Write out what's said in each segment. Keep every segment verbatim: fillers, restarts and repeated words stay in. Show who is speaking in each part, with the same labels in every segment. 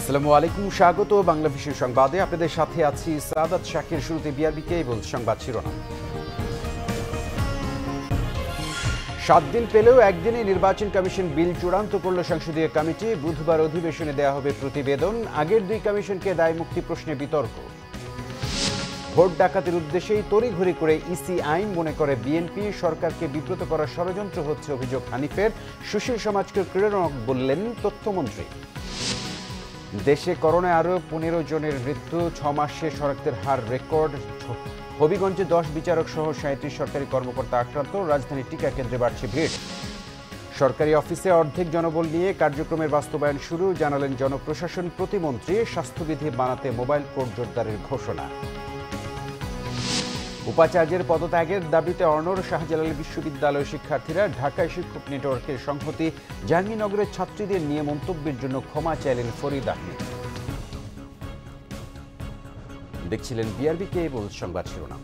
Speaker 1: আসসালামু আলাইকুম, স্বাগত বাংলাভিশন সংবাদে। আপনাদের সাথে আছি সাদাত শাকির। শুরুতে বিআরবি কেবল সংবাদ শিরোনাম। সাত দিন পেলেও একদিনে নির্বাচন কমিশন বিল চূড়ান্ত করল সংসদীয় কমিটি। বুধবার অধিবেশনে দেয়া হবে প্রতিবেদন। আগের দুই কমিশনকে দায় মুক্তি প্রশ্নে বিতর্ক। ভোট ডাকাতির উদ্দেশ্যেই তড়িঘড়ি করে ইসি আইন মনে করে বিএনপি। সরকারকে বিব্রত করার ষড়যন্ত্র হচ্ছে অভিযোগ হানিফের। সুশীল সমাজকে ক্রীড়নক বললেন তথ্যমন্ত্রী। দেশে করোনায় আরও পনেরো জনের মৃত্যু। ছ মাসে শনাক্তের হার রেকর্ড। হবিগঞ্জে দশ বিচারক সহ সাঁত্রিশ সরকারি কর্মকর্তা আক্রান্ত। রাজধানীর টিকা কেন্দ্রে বাড়ছে ভিড়। সরকারি অফিসে অর্ধেক জনবল নিয়ে কার্যক্রমের বাস্তবায়ন শুরু, জানালেন জনপ্রশাসন প্রতিমন্ত্রী। স্বাস্থ্যবিধি বানাতে মোবাইল কোর্ট জোরদারের ঘোষণা। উপাচার্যের পদত্যাগের দাবিতে অর্ণর। শাহজালাল বিশ্ববিদ্যালয়ের শিক্ষার্থীরা ঢাকায় শিক্ষক নেটওয়ার্কের সংহতি। জাহাঙ্গীরনগরের ছাত্রীদের নিয়ে মন্তব্যের জন্য ক্ষমা চাইলেন ফরিদ আহমেদ। দেখছিলেন বিআরবি কেবল সংবাদ শিরোনাম।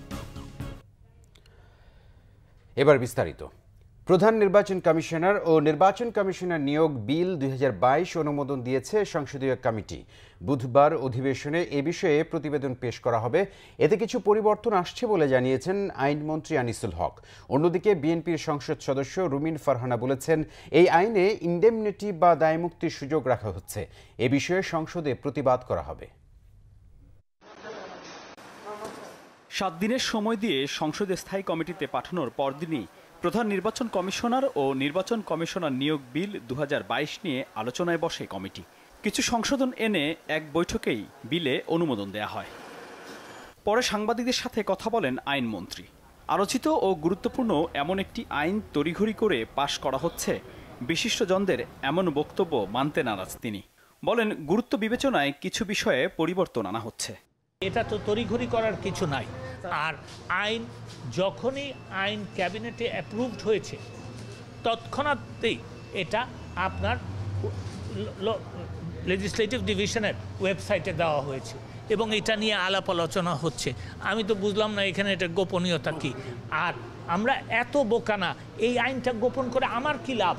Speaker 1: এবার বিস্তারিত। প্রধান নির্বাচন কমিশনার ও নির্বাচন কমিশনার নিয়োগ বিল দুই হাজার বাইশ অনুমোদন দিয়েছে সংসদীয় কমিটি। বুধবার অধিবেশনে এ বিষয়ে প্রতিবেদন পেশ করা হবে। এতে কিছু পরিবর্তন আসছে বলে জানিয়েছেন আইনমন্ত্রী আনিসুল হক। অন্যদিকে বিএনপির সংসদ সদস্য রুমিন ফারহানা বলেছেন, এই আইনে ইন্ডেমনিটি বা দায়মুক্তির সুযোগ রাখা হচ্ছে। এ বিষয়ে সংসদে প্রতিবাদ করা হবে।
Speaker 2: সাত দিনের সময় দিয়ে সংসদে স্থায়ী কমিটিতে পাঠানোর পরদিনই প্রধান নির্বাচন কমিশনার ও নির্বাচন কমিশনার নিয়োগ বিল দু হাজার বাইশ নিয়ে আলোচনায় বসে কমিটি। কিছু সংশোধন এনে এক বৈঠকেই বিলে অনুমোদন দেয়া হয়। পরে সাংবাদিকদের সাথে কথা বলেন আইনমন্ত্রী। আলোচিত ও গুরুত্বপূর্ণ এমন একটি আইন তড়িঘড়ি করে পাশ করা হচ্ছে, বিশিষ্টজনদের এমন বক্তব্য মানতে নারাজ তিনি। বলেন, গুরুত্ব বিবেচনায় কিছু বিষয়ে পরিবর্তন আনা হচ্ছে।
Speaker 3: এটা তো তড়িঘড়ি করার কিছু নাই। আর আইন যখনই আইন ক্যাবিনেটে অ্যাপ্রুভড হয়েছে তৎক্ষণাৎই এটা আপনার লেজিসলেটিভ ডিভিশনের ওয়েবসাইটে দেওয়া হয়েছে এবং এটা নিয়ে আলাপ আলোচনা হচ্ছে। আমি তো বুঝলাম না এখানে এটা গোপনীয়তা কি। আর আমরা এত বোকা না, এই আইনটা গোপন করে আমার কি লাভ?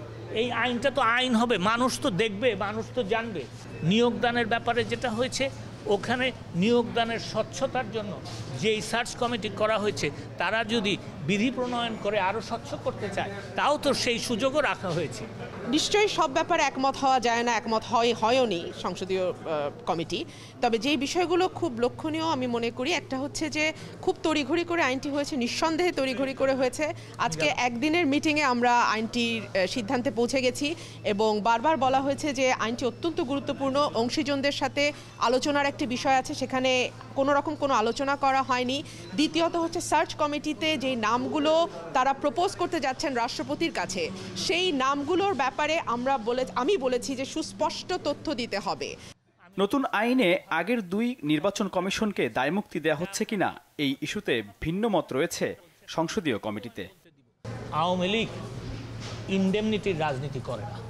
Speaker 3: এই আইনটা তো আইন হবে, মানুষ তো দেখবে, মানুষ তো জানবে। নিয়োগদানের ব্যাপারে যেটা হয়েছে, ওখানে নিয়োগদানের স্বচ্ছতার জন্য যেই সার্চ কমিটি করা হয়েছে তারা যদি বিধি প্রণয়ন করে আরও স্বচ্ছ করতে চায়, তাও তো সেই সুযোগও রাখা হয়েছে।
Speaker 4: নিশ্চয়ই সব ব্যাপারে একমত হওয়া যায় না, একমত হয় হয়ওনি সংসদীয় কমিটি। তবে যেই বিষয়গুলো খুব লক্ষণীয় আমি মনে করি, একটা হচ্ছে যে খুব তড়িঘড়ি করে আইনটি হয়েছে, নিঃসন্দেহে তড়িঘড়ি করে হয়েছে। আজকে একদিনের মিটিংয়ে আমরা আইনটির সিদ্ধান্তে পৌঁছে গেছি এবং বারবার বলা হয়েছে যে আইনটি অত্যন্ত গুরুত্বপূর্ণ। অংশীজনদের সাথে আলোচনার একটি বিষয় আছে, সেখানে কোনো রকম কোনো আলোচনা করা হয়নি। দ্বিতীয়ত হচ্ছে সার্চ কমিটিতে যেই নামগুলো তারা প্রপোজ করতে যাচ্ছেন রাষ্ট্রপতির কাছে, সেই নামগুলোর ব্যাপারে আমরা বলে আমি বলেছি যে সুস্পষ্ট তথ্য দিতে হবে।
Speaker 2: নতুন আইনে আগের দুই নির্বাচন কমিশনকে দায়মুক্তি দেয়া হচ্ছে কিনা, এই ইস্যুতে ভিন্ন মত রয়েছে সংসদীয় কমিটিতে।
Speaker 3: আওয়ামী লীগ ইন্ডেমনিটির রাজনীতি করে না।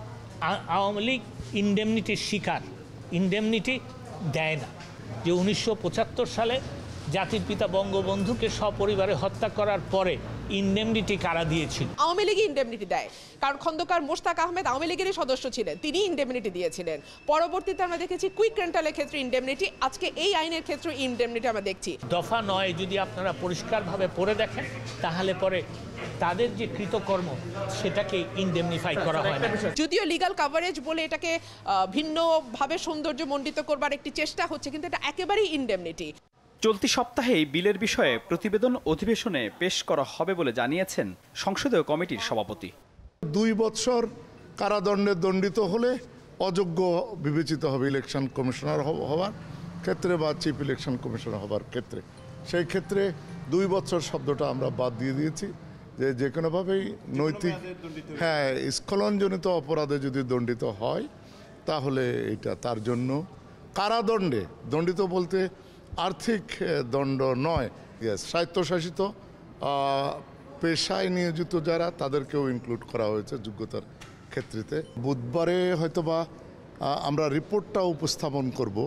Speaker 3: আওয়ামী লীগ ইন্ডেমনিটির শিকার, ইন্ডেমনিটি দেয় না। যে উনিশশো পঁচাত্তর সালে জাতির পিতা বঙ্গবন্ধুকে সপরিবারে হত্যা করার পরে ইন্ডেমনিটি কারা দিয়েছিল?
Speaker 4: আওয়ামী লীগ ইন্ডেমনিটি দেয়, কারণ খন্দকার মোশতাক আহমেদ আওয়ামী লীগেরই সদস্য ছিলেন, তিনি ইন্ডেমনিটি দিয়েছিলেন। পরবর্তীতে আমরা দেখেছি কুইক রেন্টালের ক্ষেত্রে ইন্ডেমনিটি, আজকে এই আইনের ক্ষেত্রে ইন্ডেমনিটি আমরা দেখছি।
Speaker 3: দফা নয় যদি আপনারা পরিষ্কারভাবে পড়ে দেখেন, তাহলে পরে তাদের যে কৃতকর্ম সেটাকে ইন্ডেমনিফাই করা হয় না।
Speaker 4: যদিও লিগ্যাল কাভারেজ বলে এটাকে ভিন্নভাবে সৌন্দর্য মণ্ডিত করবার একটি চেষ্টা হচ্ছে, কিন্তু এটা একেবারেই ইন্ডেমনিটি।
Speaker 2: চলতি সপ্তাহেই বিলের বিষয়ে প্রতিবেদন অধিবেশনে পেশ করা হবে বলে জানিয়েছেন সংসদীয় কমিটির সভাপতি।
Speaker 5: দুই বছর কারাদণ্ডে দণ্ডিত হলে অযোগ্য বিবেচিত হবে ইলেকশন কমিশনার হওয়ার ক্ষেত্রে বা চিফ ইলেকশন কমিশনার হওয়ার ক্ষেত্রে। সেই ক্ষেত্রে দুই বছর শব্দটা আমরা বাদ দিয়ে দিয়েছি, যে যে কোনোভাবেই নৈতিক হ্যাঁ স্খলনজনিত অপরাধে যদি দণ্ডিত হয় তাহলে এটা তার জন্য কারাদণ্ডে দণ্ডিত বলতে আর্থিক দণ্ড নয়, স্বায়ত্তশাসিত পেশায় নিয়োজিত যারা তাদেরকেও ইনক্লুড করা হয়েছে যোগ্যতার ক্ষেত্রেতে। বুধবারে হয়তোবা আমরা রিপোর্টটা উপস্থাপন করব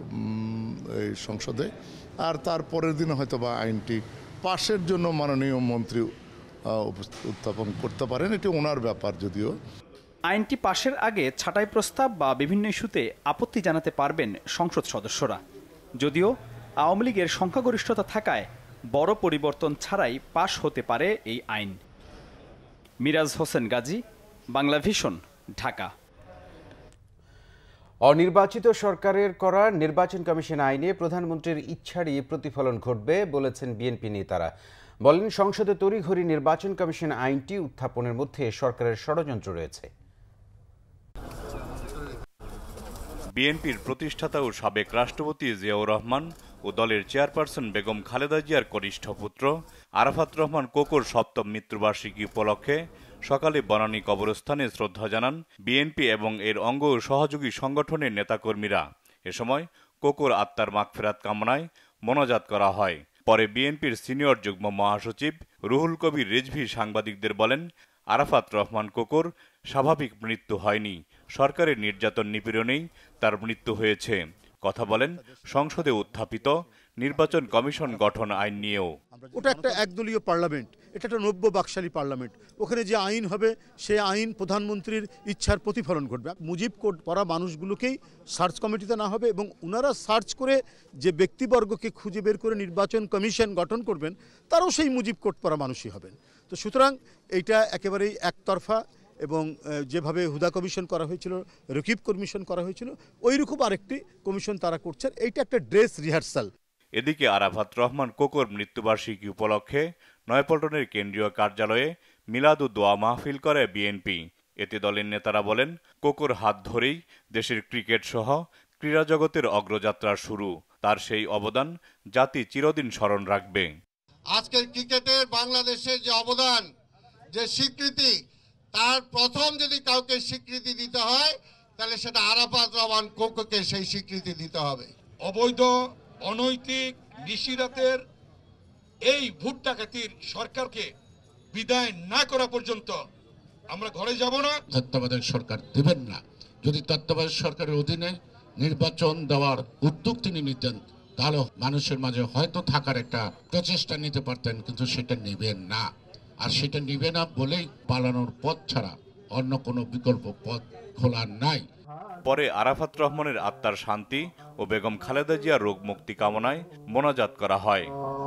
Speaker 5: এই সংসদে, আর তার পরের দিন হয়তোবা আইনটি পাশের জন্য মাননীয় মন্ত্রী উত্থাপন করতে পারেন। এটি ওনার ব্যাপার। যদিও
Speaker 2: আইনটি পাশের আগে ছাঁটাই প্রস্তাব বা বিভিন্ন ইস্যুতে আপত্তি জানাতে পারবেন সংসদ সদস্যরা। যদিও আওয়ামী লীগের সংখ্যাগরিষ্ঠতা থাকায় বড় পরিবর্তন ছাড়াই পাশ হতে পারে এই আইন। মিরাজ হোসেন গাজী, বাংলাভিশন, ঢাকা।
Speaker 1: অনির্বাচিত সরকারের করা নির্বাচন কমিশন আইনে প্রধানমন্ত্রীর ইচ্ছারই প্রতিফলন ঘটবে বলেছেন বিএনপি নেতারা। বলেন, সংসদে তড়িঘড়ি নির্বাচন কমিশন আইনটি উত্থাপনের মধ্যে সরকারের ষড়যন্ত্র রয়েছে।
Speaker 6: বিএনপির প্রতিষ্ঠাতা ও সাবেক রাষ্ট্রপতি জিয়াউর রহমান ও দলের চেয়ারপারসন বেগম খালেদা জিয়ার কনিষ্ঠ পুত্র আরাফাত রহমান কোকোর সপ্তম মৃত্যুবার্ষিকী উপলক্ষে সকালে বনানী কবরস্থানে শ্রদ্ধা জানান বিএনপি এবং এর অঙ্গ ও সহযোগী সংগঠনের নেতাকর্মীরা। এ সময় কোকোর আত্মার মাগফিরাত কামনায় মোনাজাত করা হয়। পরে বিএনপির সিনিয়র যুগ্ম মহাসচিব রুহুল কবির রিজভী সাংবাদিকদের বলেন, আরাফাত রহমান কোকোর স্বাভাবিক মৃত্যু হয়নি, সরকারের নির্যাতন নিপীড়নেই তার মৃত্যু হয়েছে। কথা বলেন সংসদে উত্থাপিত নির্বাচন কমিশন গঠন আইন নিয়েও।
Speaker 7: ওটা একটা একদলীয় পার্লামেন্ট, এটা একটা নব্য বাকশালী পার্লামেন্ট। ওখানে যে আইন হবে সে আইন প্রধানমন্ত্রীর ইচ্ছার প্রতিফলন ঘটবে। মুজিব কোড পড়া মানুষগুলোকেই সার্চ কমিটিতে না হবে এবং ওনারা সার্চ করে যে ব্যক্তিবর্গকে খুঁজে বের করে নির্বাচন কমিশন গঠন করবেন তারাও সেই মুজিব কোড পড়া মানুষই হবেন। তো সুতরাং এইটা একেবারেই একতরফা এবং যেভাবে হুদা কমিশন করা হয়েছিল, রকিব কমিশন করা হয়েছিল, ওইরকম আরেকটি কমিশন তারা করছেন। এইটা একটা ড্রেস রিহার্সাল।
Speaker 6: এদিকে আরাফাত রহমান কোকোর মৃত্যুবার্ষিকী উপলক্ষে নয়াপল্টনের কেন্দ্রীয় কার্যালয়ে মিলাদ ও দোয়া মাহফিল করে বিএনপি। এতে দলের নেতারা বলেন, কোকোর হাত ধরেই দেশের ক্রিকেট সহ ক্রীড়া জগতের অগ্রযাত্রার শুরু। তার সেই অবদান জাতি চিরদিন স্মরণ রাখবে।
Speaker 8: আজকের ক্রিকেটের বাংলাদেশের যে অবদান, যে স্বীকৃতি, তার প্রথম যদি কাউকে স্বীকৃতি দিতে হয় তাহলে সেটা আরাফাত রহমান কোকোকে সেই স্বীকৃতি দিতে হবে।
Speaker 9: অবৈধ অনৈতিক নিশিরাতের এই ভোট ডাকাতির সরকারকে বিদায় না করা পর্যন্ত আমরা ঘরে যাব না।
Speaker 10: তত্ত্বাবধায়ক সরকার দেবেন না। যদি তত্ত্বাবধায়ক সরকারের অধীনে নির্বাচন দেওয়ার উদ্যোগ তিনি নিতেন তাহলে মানুষের মাঝে হয়তো থাকার একটা প্রচেষ্টা নিতে পারতেন, কিন্তু সেটা নেবেন না। আর সেটা নিবে না বলেই পালানোর পথ ছাড়া অন্য কোনো বিকল্প পথ খোলা নাই।
Speaker 6: পরে আরাফাত রহমানের আত্মার শান্তি ও বেগম খালেদা জিয়ার রোগ মুক্তি কামনায় মোনাজাত করা হয়।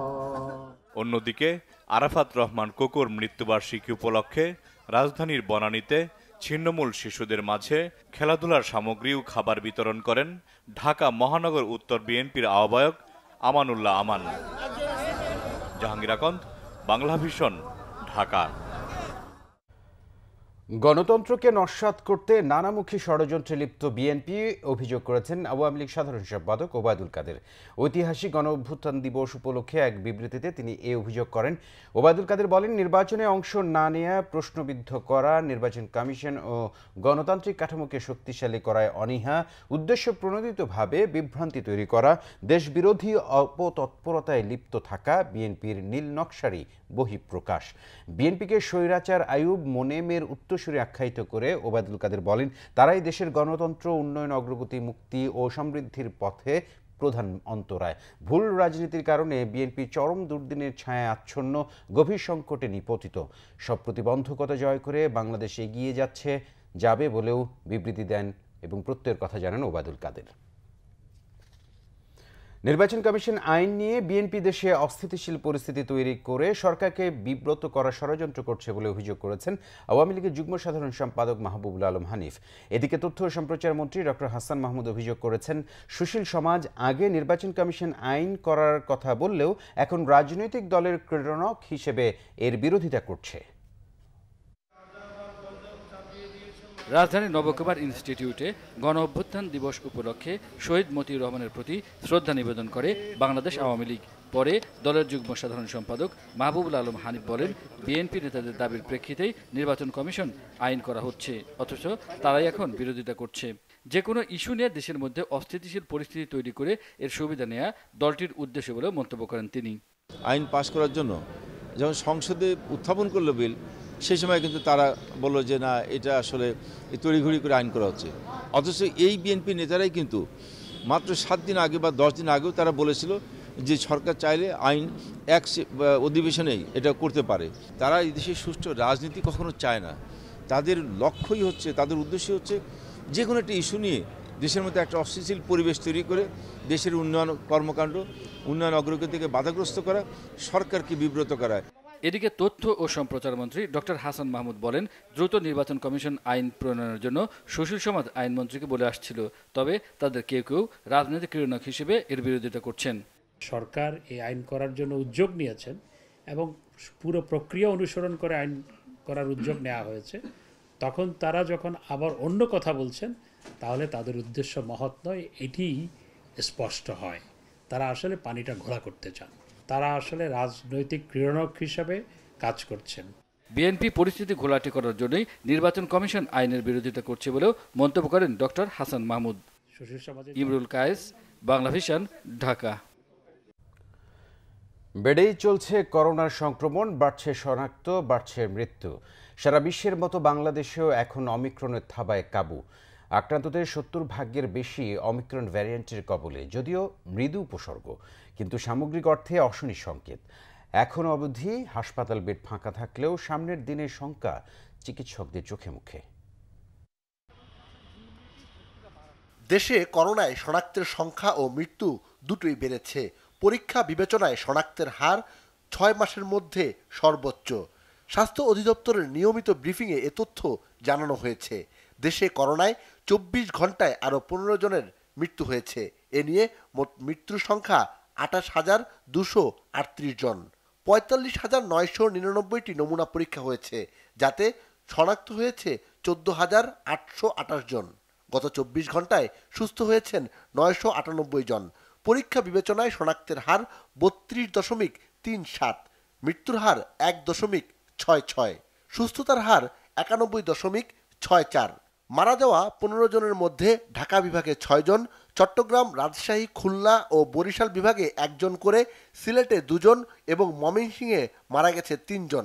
Speaker 6: অন্যদিকে আরাফাত রহমান কোকোর মৃত্যুবার্ষিকী উপলক্ষে রাজধানীর বনানীতে ছিন্নমূল শিশুদের মাঝে খেলাধুলার সামগ্রী ও খাবার বিতরণ করেন ঢাকা মহানগর উত্তর বিএনপির আহ্বায়ক আমানুল্লাহ আমান। জাহাঙ্গীর আকন্দ, বাংলাভিশন, ঢাকা।
Speaker 1: গণতন্ত্রকে নস্যাৎ করতে নানামুখী ষড়যন্ত্রে লিপ্ত বিএনপি অভিযোগ করেছেন আওয়ামী লীগ সাধারণ সম্পাদক ওবায়দুল কাদের। ঐতিহাসিক গণ অভ্যুত্থান দিবস উপলক্ষে এক বিবৃতিতে তিনি এই অভিযোগ করেন। ওবায়দুল কাদের বলেন, নির্বাচনে অংশ না নেয়া, প্রশ্নবিদ্ধ করা, নির্বাচন কমিশন ও গণতান্ত্রিক কাঠামোকে শক্তিশালী করায় অনীহা, উদ্দেশ্য প্রণোদিতভাবে বিভ্রান্তি তৈরি করা, দেশবিরোধী অপতৎপরতায় লিপ্ত থাকা বিএনপির নীল নকশারই বহিঃপ্রকাশ। বিএনপিকে স্বৈরাচার আইয়ুব মোনেমের উত্তরসূরি আখ্যায়িত করে ওবায়দুল কাদের বলেন, তারাই দেশের গণতন্ত্র, উন্নয়ন, অগ্রগতি, মুক্তি ও সমৃদ্ধির পথে প্রধান অন্তরায়। ভুল রাজনীতির কারণে বিএনপি চরম দুর্দিনের ছায়ায় আচ্ছন্ন, গভীর সংকটে নিপতিত। সব প্রতিবন্ধকতা জয় করে বাংলাদেশ এগিয়ে যাচ্ছে, যাবে বলেও বিবৃতি দেন এবং প্রত্যয়ের কথা জানান ওবায়দুল কাদের। নির্বাচন কমিশন আইন নিয়ে বিএনপি দেশে অস্থিতিশীল পরিস্থিতি তৈরি করে সরকারকে বিব্রত করার ষড়যন্ত্র করছে বলে অভিযোগ করেছেন আওয়ামী লীগের যুগ্ম সাধারণ সম্পাদক মাহবুবুল আলম হানিফ। এদিকে তথ্য ও সম্প্রচার মন্ত্রী ডক্টর হাসান মাহমুদ অভিযোগ করেছেন, সুশীল সমাজ আগে নির্বাচন কমিশন আইন করার কথা বললেও এখন রাজনৈতিক দলের ক্রীড়নক হিসেবে এর বিরোধিতা করছে।
Speaker 11: রাজধানীর নবকুমার ইনস্টিটিউটে গণ অভ্যুত্থান দিবস উপলক্ষে শহীদ মতিউর রহমানের প্রতি শ্রদ্ধা নিবেদন করে বাংলাদেশ আওয়ামী লীগ। পরে দলের যুগ্ম সাধারণ সম্পাদক মাহবুবুল আলম হানিফ বলেন, বিএনপি নেতাদের দাবির প্রেক্ষিতেই নির্বাচন কমিশন আইন করা হচ্ছে, অথচ তারাই এখন বিরোধিতা করছে। যে কোনো ইস্যু নিয়ে দেশের মধ্যে অস্থিতিশীল পরিস্থিতি তৈরি করে এর সুবিধা নেওয়া দলটির উদ্দেশ্য বলে মন্তব্য করেন তিনি।
Speaker 12: আইন পাশ করার জন্য যখন সংসদে উত্থাপন করলো বিল, সেই সময় কিন্তু তারা বললো যে না, এটা আসলে তড়িঘড়ি করে আইন করা হচ্ছে। অথচ এই বিএনপি নেতারাই কিন্তু মাত্র সাত দিন আগে বা দশ দিন আগেও তারা বলেছিল যে সরকার চাইলে আইন এক অধিবেশনেই এটা করতে পারে। তারা এই দেশে সুষ্ঠু রাজনীতি কখনো চায় না, তাদের লক্ষ্যই হচ্ছে, তাদের উদ্দেশ্য হচ্ছে যে কোনো একটা ইস্যু নিয়ে দেশের মধ্যে একটা অস্থিতিশীল পরিবেশ তৈরি করে দেশের উন্নয়ন কর্মকাণ্ড, উন্নয়ন অগ্রগতিকে বাধাগ্রস্ত করা, সরকারকে বিব্রত করা।
Speaker 11: এদিকে তথ্য ও সম্প্রচার মন্ত্রী ডক্টর হাসান মাহমুদ বলেন, দ্রুত নির্বাচন কমিশন আইন প্রণয়নের জন্য সুশীল সমাজ আইনমন্ত্রীকে বলে আসছিল, তবে তাদের কেউ কেউ রাজনৈতিক ক্রীড়নক হিসেবে এর বিরোধিতা করছেন।
Speaker 13: সরকার এই আইন করার জন্য উদ্যোগ নিয়েছেন এবং পুরো প্রক্রিয়া অনুসরণ করে আইন করার উদ্যোগ নেওয়া হয়েছে। তখন তারা যখন আবার অন্য কথা বলছেন, তাহলে তাদের উদ্দেশ্য মহৎ নয়, এটি স্পষ্ট হয়। তারা আসলে পানিটা ঘোলা করতে চান, তারা আসলে রাজনৈতিক ক্রীড়নক হিসাবে কাজ করছেন।
Speaker 11: বিএনপি পরিস্থিতি ঘোলাটে করার জন্যই নির্বাচন কমিশন আইনের বিরোধিতা করছে বলেও মন্তব্য করেন ডক্টর হাসান মাহমুদ। ইমরুল কায়েস, বাংলাভিশন, ঢাকা।
Speaker 1: বেড়েই চলছে করোনার সংক্রমণ, বাড়ছে শনাক্ত, বাড়ছে মৃত্যু। সারা বিশ্বের মতো বাংলাদেশেও এখন অমিক্রনের থাবায় কাবু। আক্রান্তদের সত্তর ভাগের বেশি অমিক্রন ভ্যারিয়েন্টের কবলে, যদিও মৃদু উপসর্গ, কিন্তু সামগ্রিক অর্থে অশনি সংকেত। এখন অবধি হাসপাতাল বেড ফাঁকা থাকলেও সামনের দিনের শঙ্কা চিকিৎসকদের চোখে মুখে।
Speaker 14: দেশে করোনায় শনাক্তের সংখ্যা ও মৃত্যু দুটোই বেড়েছে। পরীক্ষা বিবেচনায় শনাক্তের হার ছয় মাসের মধ্যে সর্বোচ্চ। স্বাস্থ্য অধিদপ্তরের নিয়মিত ব্রিফিংয়ে এ তথ্য জানানো হয়েছে। দেশে করোনায় চব্বিশ ঘন্টায় আরও পনেরো জনের মৃত্যু হয়েছে। এ নিয়ে মোট মৃত্যুর সংখ্যা আঠাশ হাজার দুশো আটত্রিশ জন। পঁয়তাল্লিশ হাজার নয়শো নিরানব্বইটি নমুনা পরীক্ষা হয়েছে, যাতে শনাক্ত হয়েছে চোদ্দ হাজার আটশো আঠাশ জন। গত চব্বিশ ঘন্টায় সুস্থ হয়েছেন নয়শো আটানব্বই জন। পরীক্ষা বিবেচনায় শনাক্তের হার বত্রিশ দশমিক তিন সাত, মৃত্যুর হার এক দশমিক ছয় ছয়, সুস্থতার হার একানব্বই দশমিক ছয় চার। মারা যাওয়া পনেরো জনের মধ্যে ঢাকা বিভাগে ছয় জন, চট্টগ্রাম, রাজশাহী, খুলনা ও বরিশাল বিভাগে একজন করে, সিলেটে দুজন এবং ময়মনসিংহে মারা গেছে তিনজন।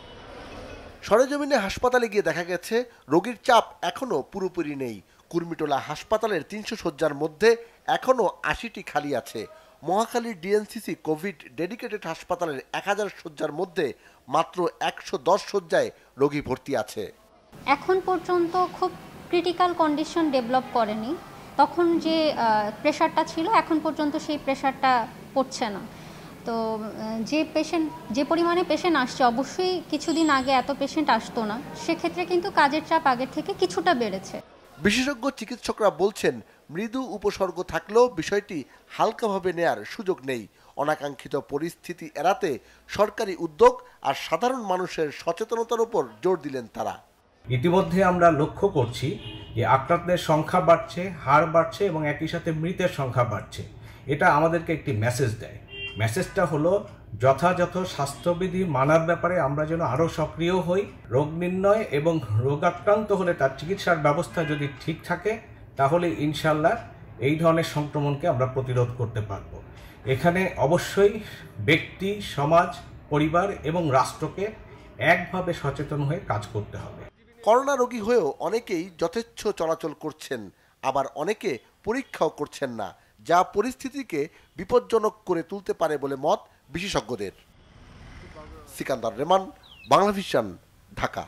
Speaker 14: সরেজমিনে হাসপাতালে গিয়ে দেখা গেছে রোগীর চাপ এখনও পুরোপুরি নেই। কুর্মিটোলা হাসপাতালের তিনশো শয্যার মধ্যে এখনও আশিটি খালি আছে। মহাখালীর ডিএনসিসি কোভিড ডেডিকেটেড হাসপাতালের এক হাজার শয্যার মধ্যে মাত্র একশো দশ শয্যায় রোগী ভর্তি আছে।
Speaker 15: এখন পর্যন্ত খুব ক্রিটিক্যাল কন্ডিশন ডেভেলপ করেনি। তখন যে প্রেশারটা ছিল, এখন পর্যন্ত সেই প্রেশারটা পড়ছে না। তো যে পেশেন্ট যে পরিমাণে পেশেন্ট আসছে, অবশ্যই কিছুদিন আগে এত পেশেন্ট আসতো না, সেক্ষেত্রে কিন্তু কাজের চাপ আগের থেকে কিছুটা বেড়েছে।
Speaker 14: বিশেষজ্ঞ চিকিৎসকরা বলছেন, মৃদু উপসর্গ থাকলেও বিষয়টি হালকাভাবে নেয়ার সুযোগ নেই। অনাকাঙ্ক্ষিত পরিস্থিতি এড়াতে সরকারি উদ্যোগ আর সাধারণ মানুষের সচেতনতার উপর জোর দিলেন তারা।
Speaker 16: ইতিমধ্যে আমরা লক্ষ্য করছি যে আক্রান্তের সংখ্যা বাড়ছে, হার বাড়ছে এবং একই সাথে মৃতের সংখ্যা বাড়ছে। এটা আমাদেরকে একটি মেসেজ দেয়। মেসেজটা হলো যথাযথ স্বাস্থ্যবিধি মানার ব্যাপারে আমরা যেন আরও সক্রিয় হই। রোগ নির্ণয় এবং রোগাক্রান্ত হলে তার চিকিৎসার ব্যবস্থা যদি ঠিক থাকে, তাহলে ইনশাল্লাহ এই ধরনের সংক্রমণকে আমরা প্রতিরোধ করতে পারব। এখানে অবশ্যই ব্যক্তি, সমাজ, পরিবার এবং রাষ্ট্রকে একভাবে সচেতন হয়ে কাজ করতে হবে।
Speaker 14: করোনা রোগী হয়েও অনেকেই যথেচ্ছ চলাচল করছেন, আবার অনেকে পরীক্ষাও করছেন না, যা পরিস্থিতিকে বিপজ্জনক করে তুলতে পারে বলে মত বিশেষজ্ঞদের। সিকান্দার রেমান, বাংলাভিশন, ঢাকা।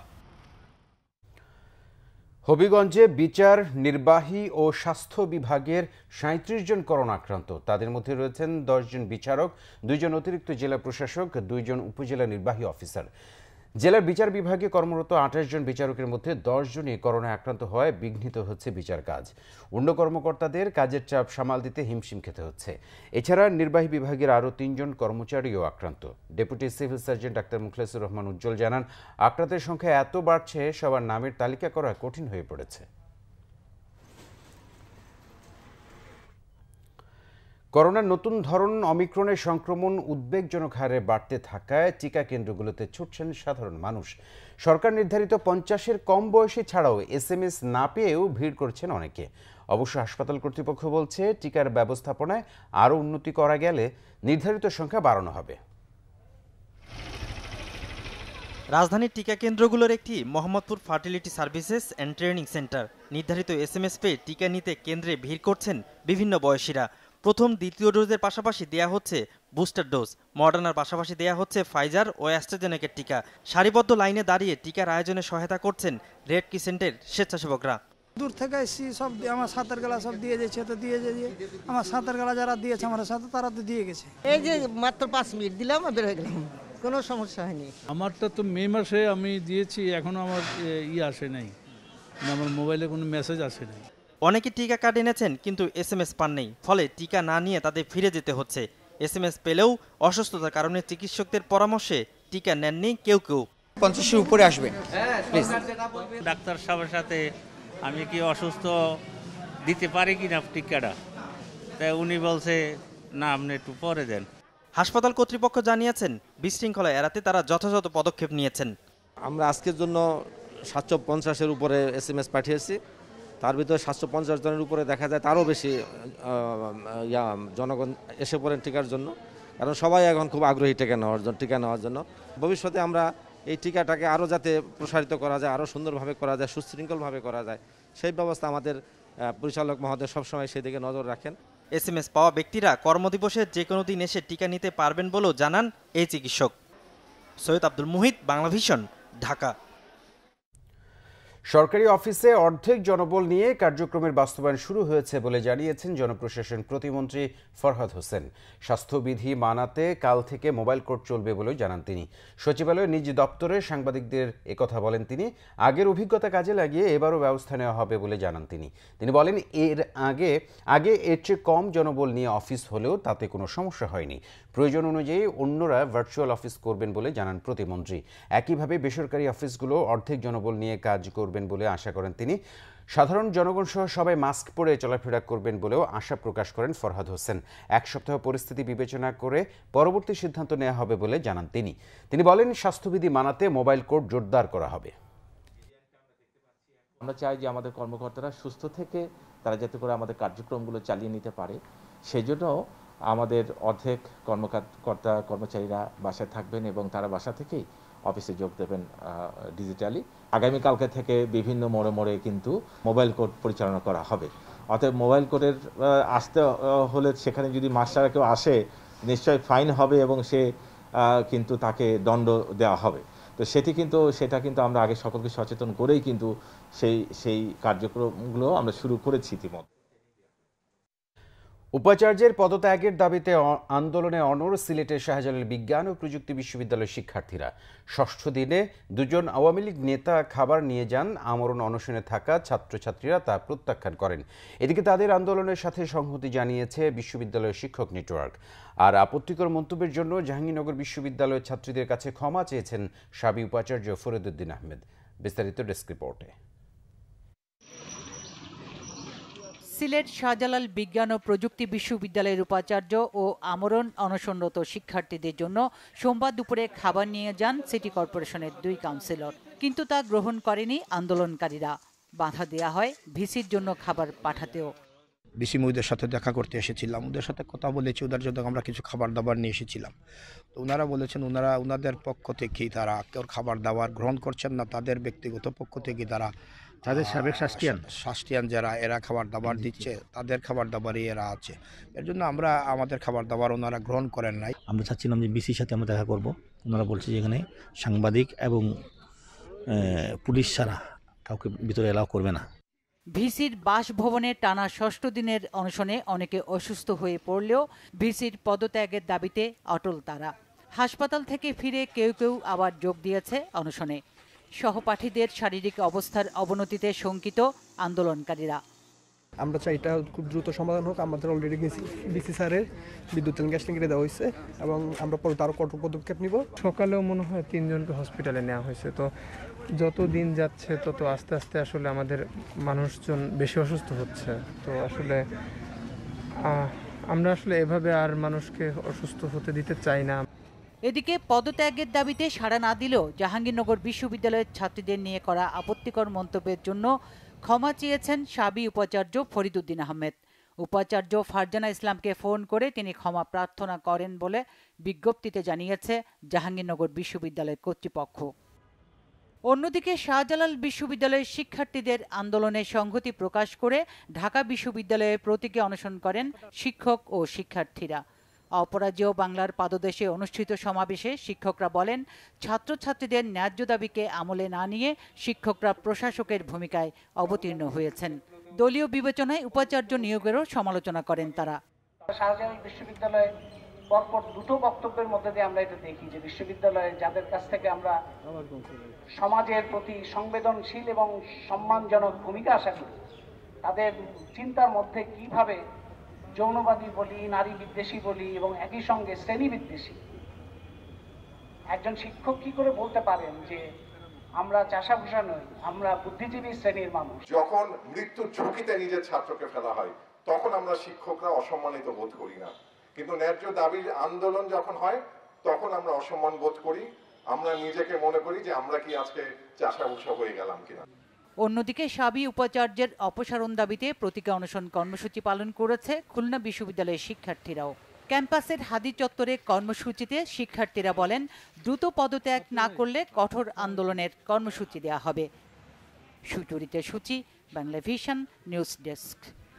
Speaker 1: হবিগঞ্জে বিচার, নির্বাহী ও স্বাস্থ্য বিভাগের সাঁত্রিশ জন করোনা আক্রান্ত। তাদের মধ্যে রয়েছেন দশ জন বিচারক, দুইজন অতিরিক্ত জেলা প্রশাসক, দুইজন উপজেলা নির্বাহী অফিসার। জেলার বিচার বিভাগে কর্মরত আঠাশ জন বিচারকের মধ্যে দশ জনই করোনায় আক্রান্ত হওয়ায় বিঘ্নিত হচ্ছে বিচার কাজ। অন্য কর্মকর্তাদের কাজের চাপ সামাল দিতে হিমশিম খেতে হচ্ছে। এছাড়া নির্বাহী বিভাগের আরও তিনজন কর্মচারীও আক্রান্ত। ডেপুটি সিভিল সার্জন ডাক্তার মুখলেসুর রহমান উজ্জ্বল জানান, আক্রান্তের সংখ্যা এত বাড়ছে, সবার নামের তালিকা করা কঠিন হয়ে পড়েছে। করোনার নতুন ধরন অমিক্রনের সংক্রমণ উদ্বেগজনক হারে বাড়তে থাকায় টিকা কেন্দ্রগুলোতে ছুটছেন সাধারণ মানুষ। সরকার নির্ধারিত পঞ্চাশের কম বয়সী ছাড়াও এস এম এস না পেয়েও ভিড় করছেন অনেকে। অবশ্য হাসপাতাল কর্তৃপক্ষ বলছে, টিকার ব্যবস্থাপনায় আরও উন্নতি করা গেলে নির্ধারিত সংখ্যা বাড়ানো হবে।
Speaker 17: রাজধানীর টিকা কেন্দ্রগুলোর একটি Mohammadpur fertility services and training centre. নির্ধারিত এস এম এস পেয়ে টিকা নিতে কেন্দ্রে ভিড় করছেন বিভিন্ন বয়সীরা। প্রথম দ্বিতীয় ডোজের পাশাপাশি দেয়া হচ্ছে বুস্টার ডোজ। মডার্নার পাশাপাশি দেয়া হচ্ছে ফাইজার ও অ্যাস্ট্রাজেনেকার টিকা। সারিবদ্ধ লাইনে দাঁড়িয়ে টিকার আয়োজনে সহায়তা করছেন রেড ক্রিসেন্টের স্বেচ্ছাসেবকরা।
Speaker 18: দূর থেকে এসেছি, সব আমার সাঁতার গালা সব দিয়ে যাচ্ছে, তো দিয়ে দিয়ে আমার সাঁতার গালা যারা দিয়েছে আমার সাথে তারা তো দিয়ে গেছে।
Speaker 19: এই যে মাত্র পাঁচ মিনিট দিলাম বের হয়ে গেলাম, কোনো সমস্যা হয়নি।
Speaker 20: আমারটা তো মে মাসে আমি দিয়েছি, এখনো আমার ই আসে নাই, আমার মোবাইলে কোনো মেসেজ আসে নাই।
Speaker 17: অনেকে টিকা কার্ড এনেছেন কিন্তু এস এম এস পান নেই, ফলে টিকা না নিয়ে তাদের ফিরে যেতে হচ্ছে। এস এম এস পেলেও অসুস্থতার কারণে চিকিৎসকদের পরামর্শে টিকা নেননি কেউ কেউ।
Speaker 21: পঞ্চাশের উপরে আসবে।
Speaker 22: ডাক্তার সাহেবের সাথে আমি কি অসুস্থ দিতে পারি কিনা টিকাটা, তাই উনি বলছে না আপনি একটু পরে দেন।
Speaker 17: হাসপাতাল কর্তৃপক্ষ জানিয়েছেন বিশৃঙ্খলা এড়াতে তারা যথাযথ পদক্ষেপ নিয়েছেন।
Speaker 23: আমরা আজকের জন্য সাতশো পঞ্চাশের উপরে এস এম এস পাঠিয়েছি, তার ভিতরে সাতশো পঞ্চাশ জনের উপরে দেখা যায় তারও বেশি ইয়া জনগণ এসে পড়েন টিকার জন্য, কারণ সবাই এখন খুব আগ্রহী টিকা নেওয়ার জন্য টিকা নেওয়ার জন্য ভবিষ্যতে আমরা এই টিকাটাকে আরও যাতে প্রসারিত করা যায়, আরও সুন্দরভাবে করা যায়, সুশৃঙ্খলভাবে করা যায়, সেই ব্যবস্থা আমাদের পরিচালক মহোদয় সবসময় সেদিকে নজর রাখেন।
Speaker 17: এস এম এস পাওয়া ব্যক্তিরা কর্মদিবসের যে কোনো দিন এসে টিকা নিতে পারবেন বলেও জানান এই চিকিৎসক। সৈয়দ আব্দুল মুহিত, বাংলাভিশন, ঢাকা।
Speaker 1: সরকারি অফিসে অর্ধেক জনবল নিয়ে কার্যক্রমের বাস্তবায়ন শুরু হয়েছে বলে জানিয়েছেন জনপ্রশাসন প্রতিমন্ত্রী ফরহাদ হোসেন। স্বাস্থ্যবিধি মানাতে কাল থেকে মোবাইল কোর্ট চলবে বলেও জানান তিনি। সচিবালয়ে নিজ দপ্তরে সাংবাদিকদের একথা বলেন তিনি। আগের অভিজ্ঞতা কাজে লাগিয়ে এবারও ব্যবস্থা নেওয়া হবে বলে জানান তিনি। তিনি বলেন এর আগে আগে এর চেয়ে কম জনবল নিয়ে অফিস হলেও তাতে কোনো সমস্যা হয়নি। প্রয়োজন অনুযায়ী অন্যরা ভার্চুয়াল অফিস করবেন বলে জানান প্রতিমন্ত্রী। একইভাবে বেসরকারি অফিসগুলো অর্ধেক জনবল নিয়ে কাজ করবেন বলে আশা করেন তিনি। সাধারণ জনগণ সহ সবাই মাস্ক পরে চলাফেরা করবেন বলেও আশা প্রকাশ করেন ফরহাদ হোসেন। এক সপ্তাহ পরিস্থিতি বিবেচনা করে পরবর্তী সিদ্ধান্ত নেওয়া হবে বলে জানান তিনি। তিনি বলেন স্বাস্থ্যবিধি মানাতে মোবাইল কোর্ট জোরদার করা হবে।
Speaker 24: আমরা চাই যে আমাদের কর্মকর্তারা সুস্থ থেকে তারা যাতে করে আমাদের কার্যক্রমগুলো চালিয়ে নিতে পারে, সেই জন্য আমাদের অর্ধেক কর্মকর্তা কর্মচারীরা বাসায় থাকবেন এবং তারা বাসা থেকেই অফিসে যোগ দেবেন ডিজিটালি। আগামীকালকে থেকে বিভিন্ন মোড়ে মোড়ে কিন্তু মোবাইল কোর্ট পরিচালনা করা হবে। অতএব মোবাইল কোর্টের আসতে হলে সেখানে যদি মাস্টার কেউ আসে নিশ্চয়ই ফাইন হবে এবং সে কিন্তু তাকে দণ্ড দেওয়া হবে। তো সেটি কিন্তু সেটা কিন্তু আমরা আগে সকলকে সচেতন করেই কিন্তু সেই সেই কার্যক্রমগুলো আমরা শুরু করেছি ইতিমধ্যে।
Speaker 1: উপাচার্যের পদত্যাগের দাবিতে আন্দোলনে অনড় সিলেটের শাহজালাল বিজ্ঞান ও প্রযুক্তি বিশ্ববিদ্যালয়ের শিক্ষার্থীরা। ষষ্ঠ দিনে দুজন আওয়ামী লীগ নেতা খাবার নিয়ে যান। আমরণ অনশনে থাকা ছাত্রছাত্রীরা তা প্রত্যাখ্যান করেন। এদিকে তাদের আন্দোলনের সাথে সংহতি জানিয়েছে বিশ্ববিদ্যালয়ের শিক্ষক নেটওয়ার্ক। আর আপত্তিকর মন্তব্যের জন্য জাহাঙ্গীরনগর বিশ্ববিদ্যালয়ের ছাত্রীদের কাছে ক্ষমা চেয়েছেন সাবেক উপাচার্য ফরিদউদ্দিন আহমেদ। বিস্তারিত ডেস্ক রিপোর্টে।
Speaker 25: সিলেট শাহজালাল বিজ্ঞান ও প্রযুক্তি বিশ্ববিদ্যালয়ের উপাচার্য ও আমরণ অনশনরত শিক্ষার্থীদের জন্য সোমবার দুপুরে খাবার নিয়ে যান সিটি কর্পোরেশনের দুই কাউন্সিলর, কিন্তু তা গ্রহণ করেনি আন্দোলনকারীরা। বাধা দেয়া হয় ভিসির জন্য খাবার পাঠাতেও।
Speaker 26: ডিসি মহোদয়ের সাথে দেখা করতে এসেছিলাম, ওদের সাথে কথা বলেছি, ওদের জন্য আমরা কিছু খাবার দাবার নিয়ে এসেছিলাম। তো ওনারা বলেছেন ওনারা ওনাদের পক্ষ থেকেই তারা কেউ খাবার দাবার গ্রহণ করছেন না, তাদের ব্যক্তিগত পক্ষ থেকে তারা তাদের সাবেক শাস্তিয়ান শাস্তিয়ান যারা এরা খাবার দাবার দিচ্ছে তাদের খাবার দাবারই এরা আছে। এর জন্য আমরা আমাদের খাবার দাবার ওনারা গ্রহণ করেন নাই।
Speaker 27: আমরা চাচ্ছিলাম যে বিসির সাথে আমরা দেখা করব। ওনারা বলছে যে এখানে সাংবাদিক এবং পুলিশ ছাড়া কাউকে ভিতরে এলাও করবে না।
Speaker 25: ভিসির বাসভবনে টানা ষষ্ঠ দিনের অনশনে অনেকে অসুস্থ হয়ে পড়লেও ভিসির পদত্যাগের দাবিতে অটল তারা। হাসপাতাল থেকে ফিরে কেউ কেউ আবার যোগ দিয়েছে অনশনে। সহপাঠীদের শারীরিক অবস্থার অবনতিতে শঙ্কিত আন্দোলনকারীরা।
Speaker 28: আমরা চাই এটা খুব দ্রুত সমাধান হোক। আমাদের অলরেডি ডিসি স্যারের বিদ্যুৎ গ্যাস ট্যাঙ্কি দেওয়া হয়েছে এবং আমরা পরে তারও কঠোর পদক্ষেপ নিব।
Speaker 29: সকালেও মনে হয় তিনজনকে হসপিটালে নেওয়া হয়েছে। তো যত দিন যাচ্ছে তত আস্তে আস্তে আসলে আমাদের মানুষজন বেশি অসুস্থ হচ্ছে। তো আসলে আমরা আসলে এভাবে আর মানুষকে অসুস্থ হতে দিতে চাই না।
Speaker 25: এদিকে পদত্যাগের দাবিতে সাড়া না দিলেও জাহাঙ্গীরনগর বিশ্ববিদ্যালয়ের ছাত্রীদের নিয়ে করা আপত্তিকর মন্তব্যের জন্য ক্ষমা চেয়েছেন সাবেক উপাচার্য ফরিদউদ্দিন আহমেদ। উপাচার্য ফারজানা ইসলামকে ফোন করে তিনি ক্ষমা প্রার্থনা করেন বলে বিজ্ঞপ্তিতে জানিয়েছে জাহাঙ্গীরনগর বিশ্ববিদ্যালয়ের কর্তৃপক্ষ। অন্যদিকে শাহজালাল বিশ্ববিদ্যালয়ের শিক্ষার্থীদের আন্দোলনে সংহতি প্রকাশ করে ঢাকা বিশ্ববিদ্যালয়ের প্রতীকে অনশন করেন শিক্ষক ও শিক্ষার্থীরা। অপরাজেয় বাংলার পাদদেশে অনুষ্ঠিত সমাবেশে শিক্ষকরা বলেন, ছাত্রছাত্রীদের ন্যায্য দাবিকে আমলে না নিয়ে শিক্ষকরা প্রশাসকের ভূমিকায় অবতীর্ণ হয়েছেন। দলীয় বিবেচনায় উপাচার্য নিয়োগেরও সমালোচনা করেন তারা।
Speaker 2: শাহজালাল বিশ্ববিদ্যালয়ে পরপর দুটো বক্তব্যের মধ্যে দিয়ে আমরা এটা দেখি যে বিশ্ববিদ্যালয়ে যাদের কাছ থেকে আমরা সমাজের প্রতি সংবেদনশীল এবং সম্মানজনক ভূমিকা আশা করি, তাদের চিন্তার মধ্যে কিভাবে যৌনবাদী বলি, নারী বিদ্বেষী বলি এবং একই সঙ্গে শ্রেণী বিদ্বেষী। একজন শিক্ষক কি করে বলতে পারেন যে আমরা চাষাভূষা নই, আমরা বুদ্ধিজীবী শ্রেণীর মানুষ?
Speaker 3: যখন মৃত্যুর ঝুঁকিতে নিজের ছাত্রকে ফেলা হয় তখন আমরা শিক্ষকরা অসম্মানিত বোধ করি না, কিন্তু ন্যায্য দাবির আন্দোলন যখন হয় তখন আমরা অসম্মান বোধ করি। আমরা নিজেকে মনে করি যে আমরা কি আজকে চাষাভূষা হয়ে গেলাম কিনা।
Speaker 25: অন্যদিকে সাবি উপাচার্যের অপসারণ দাবিতে প্রতীকী অনশন কর্মসূচি পালন করেছে খুলনা বিশ্ববিদ্যালয়ের শিক্ষার্থীরাও। ক্যাম্পাসের হাদি চত্বরে কর্মসূচিতে শিক্ষার্থীরা বলেন, দ্রুত পদত্যাগ না করলে কঠোর আন্দোলনের কর্মসূচি দেওয়া হবে। সুচরিতা সূচি, বাংলাভিশন নিউজ ডেস্ক।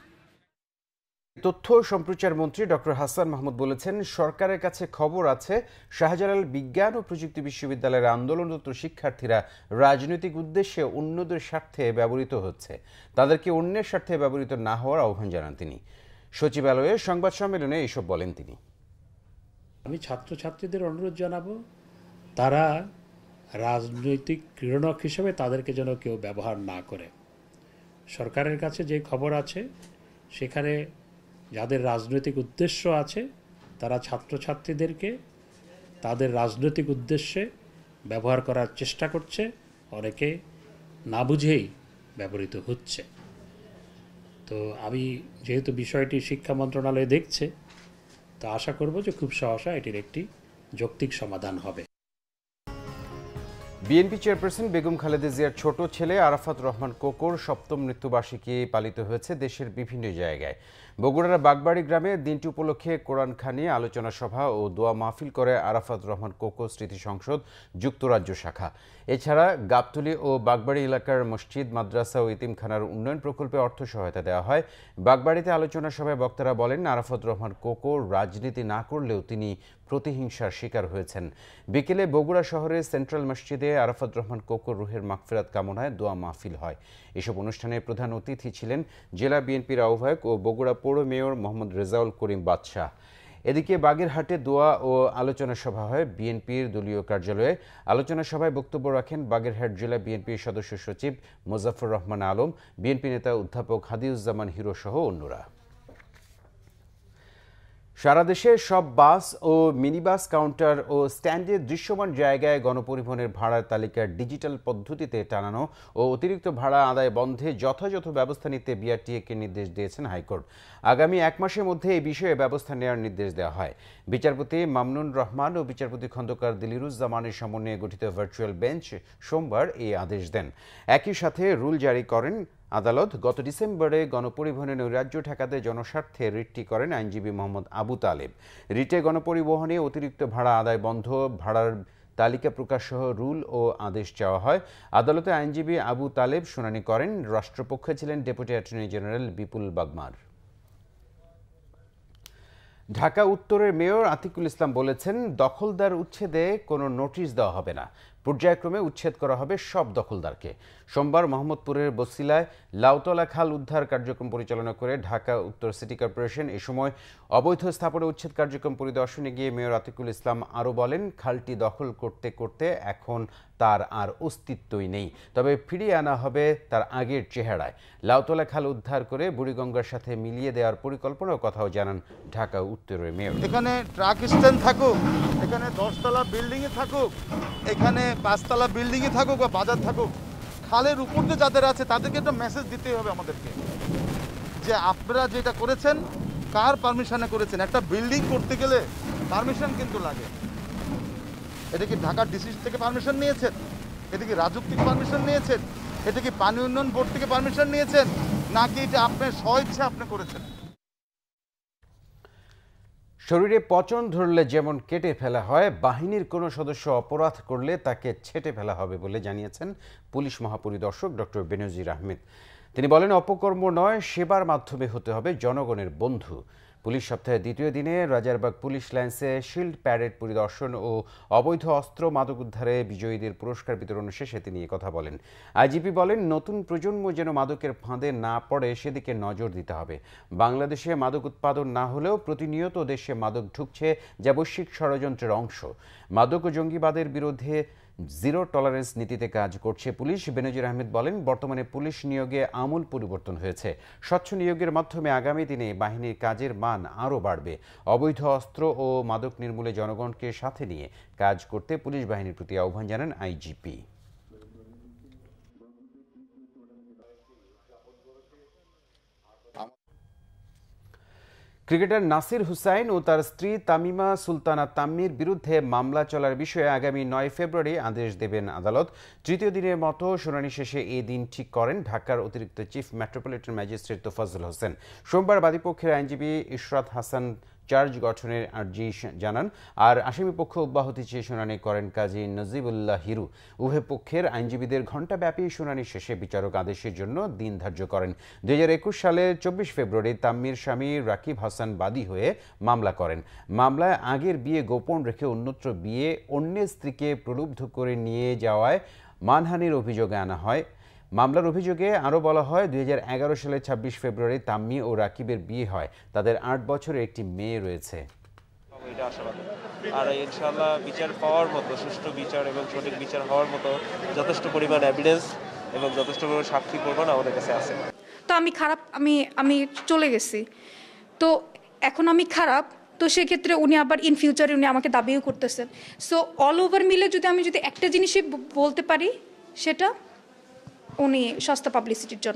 Speaker 1: তথ্য সম্প্রচার মন্ত্রী ডক্টর হাসান মাহমুদ বলেছেন, সরকারের কাছে খবর আছে শাহজালাল বিজ্ঞান ও প্রযুক্তি বিশ্ববিদ্যালয়ের আন্দোলনরত শিক্ষার্থীরা রাজনৈতিক উদ্দেশ্যে অন্যদের স্বার্থে ব্যবহৃত হচ্ছে। তাদেরকে অন্যের স্বার্থে ব্যবহৃত না হওয়ার আহ্বান জানান তিনি। সচিবালয়ে সংবাদ সম্মেলনে এইসব বলেন তিনি।
Speaker 13: আমি ছাত্রছাত্রীদের অনুরোধ জানাবো, তারা রাজনৈতিক ক্রীড়নক হিসেবে তাদেরকে যেন কেউ ব্যবহার না করে। সরকারের কাছে যে খবর আছে সেখানে যাদের রাজনৈতিক উদ্দেশ্য আছে তারা ছাত্রছাত্রীদেরকে তাদের রাজনৈতিক উদ্দেশ্যে ব্যবহার করার চেষ্টা করছে, অনেকে না বুঝেই ব্যবহৃত হচ্ছে। তো আমি যেহেতু বিষয়টি শিক্ষা মন্ত্রণালয়ে দেখছে, তো আশা করব যে খুব সহসা এটির একটি যৌক্তিক সমাধান হবে।
Speaker 1: বিএনপি চেয়ারপারসন বেগম খালেদা জিয়ার ছোট ছেলে আরাফাত রহমান কোকোর সপ্তম মৃত্যুবার্ষিকী পালিত হয়েছে দেশের বিভিন্ন জায়গায়। বগুড়ার বাগবাড়ি গ্রামে দিনটি উপলক্ষে কোরআনখানি, আলোচনা সভা ও দোয়া মাহফিল করে আরাফাত রহমান কোকো স্মৃতি সংসদ যুক্তরাজ্য শাখা। এছাড়া গাবতলী ও বাগবাড়ি এলাকার মসজিদ, মাদ্রাসা ও ইতিমখানার উন্নয়ন প্রকল্পে অর্থ সহায়তা দেওয়া হয়। বাগবাড়িতে আলোচনা সভায় বক্তারা বলেন, আরাফাত রহমান কোকো রাজনীতি না করলেও তিনি প্রতিহিংসার শিকার হয়েছেন। বিকেলে বগুড়া শহরের সেন্ট্রাল মসজিদে আরাফাত রহমান কোকোর রুহের মাগফিরাত কামনায় দোয়া মাহফিল হয়। এসব অনুষ্ঠানে প্রধান অতিথি ছিলেন জেলা বিএনপির আহ্বায়ক ও বগুড়া পৌর মেয়র মোহাম্মদ রেজাউল করিম বাদশাহ। এদিকে বাগেরহাটে দোয়া ও আলোচনা সভা হয় বিএনপির দলীয় কার্যালয়ে। আলোচনা সভায় বক্তব্য রাখেন বাগেরহাট জেলা বিএনপির সদস্য সচিব মোজাফর রহমান আলম, বিএনপি নেতা অধ্যাপক হাদিউজ্জামান হিরো সহ অন্যরা। সারা দেশে সব বাস ও মিনিবাস কাউন্টার ও স্ট্যান্ডের দৃশ্যমান জায়গায় গণপরিবহনের ভাড়ার তালিকা ডিজিটাল পদ্ধতিতে টানানো ও অতিরিক্ত ভাড়া আদায় বন্ধে যথাযথ ব্যবস্থা নিতে বিআরটিএকে নির্দেশ দিয়েছেন হাইকোর্ট। আগামী এক মাসের মধ্যে এই বিষয়ে ব্যবস্থা নেওয়ার নির্দেশ দেওয়া হয়। বিচারপতি মামনুন রহমান ও বিচারপতি খন্দকার দিলিরুজ্জামানের সমন্বয়ে গঠিত ভার্চুয়াল বেঞ্চ সোমবার এই আদেশ দেন। একই সাথে রুল জারি করেন আদালত। গত ডিসেম্বরে গণপরিবহনে নৈরাজ্য ঠেকাতে জনস্বার্থে রিটটি করেন আইনজীবী মোহাম্মদ আবু তালেব। রিটে গণপরিবহনে অতিরিক্ত ভাড়া আদায় বন্ধ, ভাড়ার তালিকা প্রকাশ সহ রুল ও আদেশ চাওয়া হয়। আদালতে আইনজীবী আবু তালেব শুনানি করেন। রাষ্ট্রপক্ষে ছিলেন deputy attorney general Bipul Bagmar. Dhaka উত্তরের মেয়র আতিকুল ইসলাম বলেছেন, দখলদার উচ্ছেদে কোনো নোটিশ দেওয়া হবে না, পর্যায়ক্রমে উচ্ছেদ করা হবে সব দখলদারকে। সোমবার মোহাম্মদপুরের বসিলায় লাউতলা খাল উদ্ধার কার্যক্রম পরিচালনা করে ঢাকা উত্তর সিটি কর্পোরেশন। এ সময় অবৈধ স্থাপনা উচ্ছেদ কার্যক্রম পরিদর্শনে গিয়ে মেয়র আতিকুল ইসলাম আরও বলেন, খালটি দখল করতে করতে এখন তার আর অস্তিত্বই নেই, তবে ফিরিয়ে আনা হবে তার আগের চেহারায়। লাউতলা খাল উদ্ধার করে বুড়িগঙ্গার সাথে মিলিয়ে দেওয়ার পরিকল্পনার কথাও জানান ঢাকা উত্তরের মেয়র।
Speaker 4: এখানে ট্রাক স্ট্যান্ড থাকুক, এখানে দশতলা বিল্ডিংয়ে থাকুক, এখানে পাঁচতলা বিল্ডিংয়ে থাকুক বা বাজার থাকুক, খালের উপর দিয়ে যাদের আছে তাদেরকে একটা মেসেজ দিতেই হবে আমাদেরকে, যে আপনারা যেটা করেছেন কার পারমিশনে করেছেন। একটা বিল্ডিং করতে গেলে পারমিশন কিন্তু লাগে। এটা কি ঢাকা ডিসি থেকে পারমিশন নিয়েছেন? এটা কি রাজুক থেকে পারমিশন নিয়েছেন? এটা কি পানি উন্নয়ন বোর্ড থেকে পারমিশন নিয়েছেন, নাকি এটা আপনার স্বইচ্ছা আপনি করেছেন?
Speaker 1: শরীরে পচন ধরলে যেমন কেটে ফেলা হয়, বাহিনীর কোনো সদস্য অপরাধ করলে তাকে ছেঁটে ফেলা হবে বলে জানিয়েছেন পুলিশ মহাপরিদর্শক ডক্টর বেনজির আহমেদ। তিনি বলেন, অপকর্ম নয়, সেবার মাধ্যমে হতে হবে জনগণের বন্ধু। পুলিশ সপ্তাহের দ্বিতীয় দিনে রাজারবাগ পুলিশ লাইন্সে শিল্ড প্যারেড পরিদর্শন ও অবৈধ অস্ত্র মাদক উদ্ধারে বিজয়ীদের পুরস্কার বিতরণ শেষে তিনি কথা বলেন। আইজিপি বলেন, নতুন প্রজন্ম যেন মাদকের ফাঁদে না পড়ে সেদিকে নজর দিতে হবে। বাংলাদেশে মাদক উৎপাদন না হলেও প্রতিনিয়ত দেশে মাদক ঢুকছে, যা বৈশ্বিক ষড়যন্ত্রের অংশ। মাদক ও জঙ্গিবাদের বিরুদ্ধে জিরো টলারেন্স নীতিতে কাজ করছে পুলিশ। বেনজির আহমেদ বলেন, বর্তমানে পুলিশ নিয়োগে আমূল পরিবর্তন হয়েছে। স্বচ্ছ নিয়োগের মাধ্যমে আগামী দিনে বাহিনীর কাজের মান আরও বাড়বে। অবৈধ অস্ত্র ও মাদক নির্মূলে জনগণকে সাথে নিয়ে কাজ করতে পুলিশ বাহিনীর প্রতি আহ্বান জানান আইজিপি। ক্রিকেটার নাসির হুসাইন ও তার স্ত্রী তামিমা সুলতানা তাম্মির বিরুদ্ধে মামলা চলার বিষয়ে আগামী নয় ফেব্রুয়ারি আদেশ দেবেন আদালত। তৃতীয় দিনের মতো শুনানি শেষে এই দিন ঠিক করেন ঢাকার অতিরিক্ত chief metropolitan magistrate Tofazzal Hossain. সোমবার বাদীপক্ষের আইনজীবী ইশরাত হাসান চার্জ গঠনের আর্জি জানান, আর আসামিপক্ষ অব্যাহতি চেয়ে শুনানি করেন কাজী নজিবুল্লাহ হিরু। উভয় পক্ষের আইনজীবীদের ঘণ্টাব্যাপী শুনানি শেষে বিচারক আদেশের জন্য দিন ধার্য করেন। দুই হাজার একুশ সালের চব্বিশ ফেব্রুয়ারি তাম্মির স্বামী রাকিব হাসান বাদী হয়ে মামলা করেন। মামলায় আগের বিয়ে গোপন রেখে অন্যত্র বিয়ে, অন্যের স্ত্রীকে প্রলুব্ধ করে নিয়ে যাওয়ায় মানহানির অভিযোগে আনা হয়। মামলার অভিযোগে আরও বলা হয়, দুই হাজার এগারো সালের ছাব্বিশ ফেব্রুয়ারি তাম্মি ও রাকিবের বিয়ে হয়। তাদের আট বছরের একটি মেয়ে রয়েছে।
Speaker 5: আর ইনশাআল্লাহ বিচার পাওয়ার মতো, সুষ্ঠু বিচার এবং সঠিক বিচার হওয়ার মতো যথেষ্ট পরিমাণ এভিডেন্স এবং যথেষ্ট পরিমাণ সাক্ষী প্রমাণ আমাদের কাছে আছে।
Speaker 6: তো আমি খারাপ, আমি আমি চলে গেছি, তো এখন আমি খারাপ, তো সেক্ষেত্রে উনি আবার ইন ফিউচারে উনি আমাকে দাবিও করতেছেন। সো অল ওভার মিলে যদি আমি যদি একটা জিনিসই বলতে পারি, সেটা উনি সস্তা পাবলিসিটির জন্য।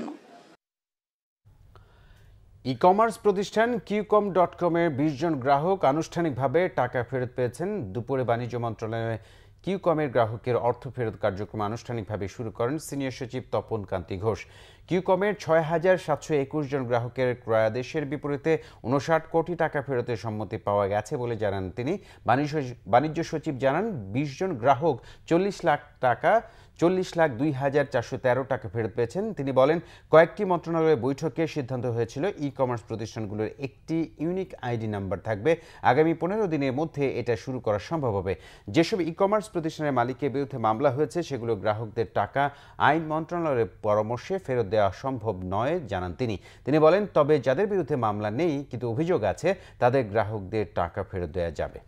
Speaker 1: ই কমার্স প্রতিষ্ঠান কিউকম ডট কমের বিশ জন গ্রাহক আনুষ্ঠানিকভাবে টাকা ফেরত পেয়েছেন। দুপুরে বাণিজ্য মন্ত্রণালয়ে কিউকমের গ্রাহকের অর্থ ফেরত কার্যক্রম আনুষ্ঠানিকভাবে শুরু করেন সিনিয়র সচিব তপন কান্তি ঘোষ। কিউকমের ছয় হাজার সাতশো একুশ জন গ্রাহকের ক্রয়াদেশের বিপরীতে উনষাট কোটি টাকা ফেরতের সম্মতি পাওয়া গেছে বলে জানান তিনি। বাণিজ্য সচিব জানান, বিশ জন গ্রাহক চল্লিশ লাখ টাকা চল্লিশ লাখ দুই হাজার চারশো তেরো টাকা ফেরত পেয়েছেন। তিনি বলেন, কয়েকটি মন্ত্রণালয়ের বৈঠকে সিদ্ধান্ত হয়েছিল ই কমার্স প্রতিষ্ঠানগুলোর একটি ইউনিক আইডি নাম্বার থাকবে। আগামী পনেরো দিনের মধ্যে এটা শুরু করা সম্ভব হবে। যেসব ই কমার্স প্রতিষ্ঠানের মালিকের বিরুদ্ধে মামলা হয়েছে সেগুলো গ্রাহকদের টাকা আইন মন্ত্রণালয়ের পরামর্শে ফেরত দেওয়া সম্ভব নয় জানান তিনি। তিনি বলেন, তবে যাদের বিরুদ্ধে মামলা নেই কিন্তু অভিযোগ আছে, তাদের গ্রাহকদের টাকা ফেরত দেওয়া যাবে।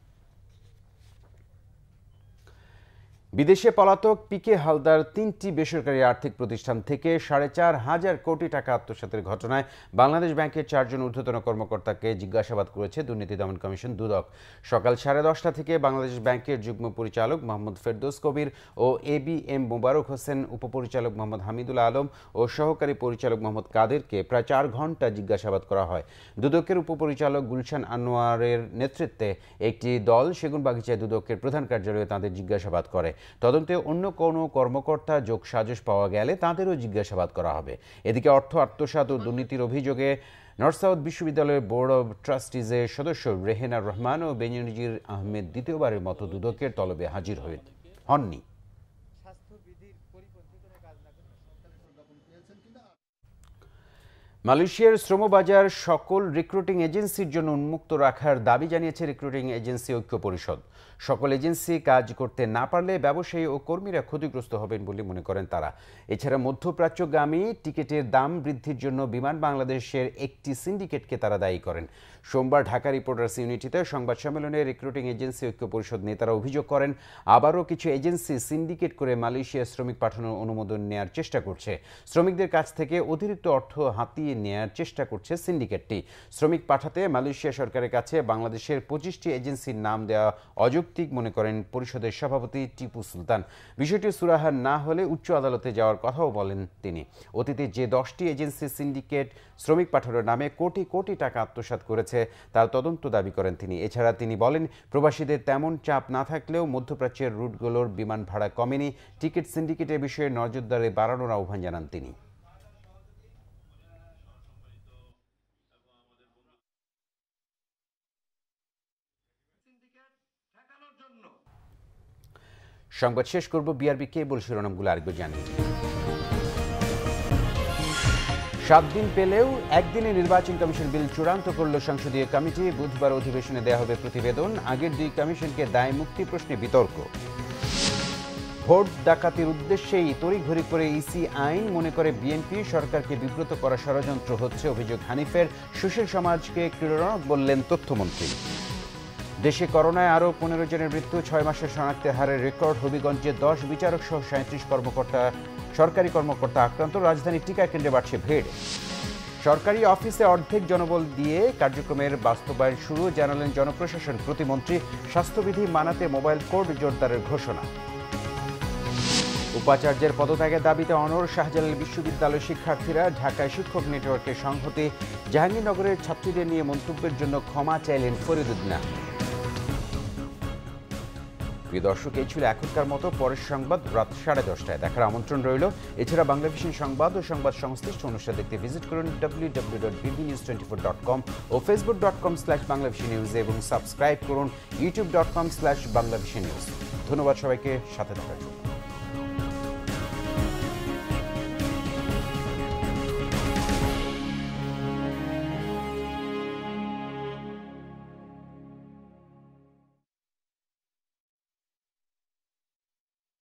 Speaker 1: বিদেশে পলাতক পিকে হালদার তিনটি বেসরকারি আর্থিক প্রতিষ্ঠান থেকে সাড়ে চার হাজার কোটি টাকা আত্মসাতের ঘটনায় বাংলাদেশ ব্যাংকের চারজন ঊর্ধ্বতন কর্মকর্তাকে জিজ্ঞাসাবাদ করেছে দুর্নীতি দমন কমিশন দুদক। সকাল সাড়ে দশটা থেকে বাংলাদেশ ব্যাংকের যুগ্ম পরিচালক মোহাম্মদ ফেরদৌস কবির ও A B M Mobarak Hossain, উপপরিচালক মোহাম্মদ হামিদুল আলম ও সহকারী পরিচালক মোহাম্মদ কাদেরকে প্রায় চার ঘন্টা জিজ্ঞাসাবাদ করা হয়। দুদকের উপপরিচালক গুলশান আনোয়ারের নেতৃত্বে একটি দল সেগুনবাগিচায় দুদকের প্রধান কার্যালয়ে তাঁদের জিজ্ঞাসাবাদ করে। তদন্তে অন্য কোনো কর্মকর্তা যোগ সাজশ পাওয়া গেলে তাঁদেরও জিজ্ঞাসাবাদ করা হবে। এদিকে অর্থ আত্মসাৎ ও দুর্নীতির অভিযোগে নর্থ সাউথ বিশ্ববিদ্যালয়ের বোর্ড অব ট্রাস্টিজের সদস্য রেহেনা রহমান ও বেনজির আহমেদ দ্বিতীয়বারের মতো দুদকের তলবে হাজির হয়ে হননি। মালয়েশিয়ার শ্রমবাজার সকল রিক্রুটিং এজেন্সির জন্য উন্মুক্ত রাখার দাবি জানিয়েছে রিক্রুটিং এজেন্সি ঐক্য পরিষদ। সকল এজেন্সি কাজ করতে না পারলে ব্যবসায়ী ও কর্মীরা ক্ষতিগ্রস্ত হবেন বলে মনে করেন তারা। এছাড়া মধ্যপ্রাচ্যগামী টিকিটের দাম বৃদ্ধির জন্য বিমান বাংলাদেশের একটি সিন্ডিকেটকে তারা দায়ী করেন। সোমবার ঢাকা রিপোর্টার্স ইউনিটিতে সংবাদ সম্মেলনে রিক্রুটিং এজেন্সি ঐক্য পরিষদ নেতারা অভিযোগ করেন, আবারও কিছু এজেন্সি সিন্ডিকেট করে মালয়েশিয়ার শ্রমিক পাঠানোর অনুমোদন নেয়ার চেষ্টা করছে। শ্রমিকদের কাছ থেকে অতিরিক্ত অর্থ হাতিয়ে নেয়ার চেষ্টা করছে সিন্ডিকেটটি। শ্রমিক পাঠাতে মালয়েশিয়া সরকারের কাছে বাংলাদেশের পঁচিশটি এজেন্সির নাম দেওয়া অযৌক্তিক মনে করেন পরিষদের সভাপতি টিপু সুলতান। বিষয়টি সুরাহা না হলে উচ্চ আদালতে যাওয়ার কথাও বলেন তিনি। অতীতে যে দশটি এজেন্সি সিন্ডিকেট শ্রমিক পাঠানোর নামে কোটি কোটি টাকা আত্মসাৎ করেছে তার তদন্ত দাবি করেন তিনি। এছাড়া তিনি বলেন, প্রবাসীদের তেমন চাপ না থাকলেও মধ্যপ্রাচ্যের রুটগুলোর বিমান ভাড়া কমেনি। টিকিট সিন্ডিকেটের বিষয়ে নজরদারি বাড়ানোর আহ্বান জানান তিনি। সংবাদ শেষ করব বিআরবি কেবল শিরোনামগুলো আরেকবার জানিয়ে সাত দিন পেলেও একদিনে নির্বাচন কমিশন বিল চূড়ান্ত করল সংসদীয় কমিটি। বুধবার অধিবেশনে দেয়া হবে প্রতিবেদন। আগের দুই কমিশনকে দায় মুক্তি প্রশ্নে বিতর্ক। ভোট ডাকাতির উদ্দেশ্যেই তড়িঘড়ি করে ইসি আইন মনে করে বিএনপি, সরকারকে বিব্রত করা ষড়যন্ত্র হচ্ছে অভিযোগ হানিফের। সুশীল সমাজকে ক্রীড়নক বললেন তথ্যমন্ত্রী। দেশে করোনায় আরও পনেরো জনের মৃত্যু, ছয় মাসের শনাক্তের হারের রেকর্ড। হবিগঞ্জে দশ বিচারক সহ সাঁত্রিশ কর্মকর্তা সরকারি কর্মকর্তা আক্রান্ত। রাজধানীর টিকা কেন্দ্রে বাড়ছে ভিড়। সরকারি অফিসে অর্ধেক জনবল দিয়ে কার্যক্রমের বাস্তবায়ন শুরু, জানালেন জনপ্রশাসন প্রতিমন্ত্রী। স্বাস্থ্যবিধি মানাতে মোবাইল কোর্ট জোরদারের ঘোষণা। উপাচার্যের পদত্যাগের দাবিতে অনড় শাহজালাল বিশ্ববিদ্যালয়ের শিক্ষার্থীরা। ঢাকায় শিক্ষক নেটওয়ার্কের সংহতি। জাহাঙ্গীরনগরের ছাত্রীদের নিয়ে মন্তব্যের জন্য ক্ষমা চাইলেন ফরিদুদ্দিন। প্রিয় দর্শক, এই ছিল এখনকার মতো। পরের সংবাদ রাত সাড়ে দশটায় দেখার আমন্ত্রণ রইল। এছাড়া বাংলাভিশন সংবাদ ও সংবাদ সংশ্লিষ্ট অনুষ্ঠান দেখতে ভিজিট করুন W W W dot BD news twenty four dot com ও Facebook dot com slash Banglavision news এবং সাবস্ক্রাইব করুন YouTube dot com slash Banglavision news. ধন্যবাদ সবাইকে সাথে থাকার জন্য।